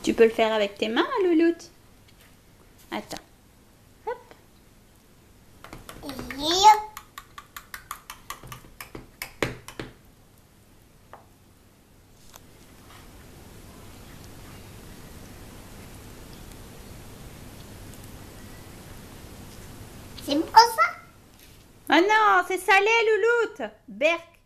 Tu peux le faire avec tes mains, Louloute. Attends. Hop. C'est bon comme ça? Oh non, c'est salé, Louloute. Berk.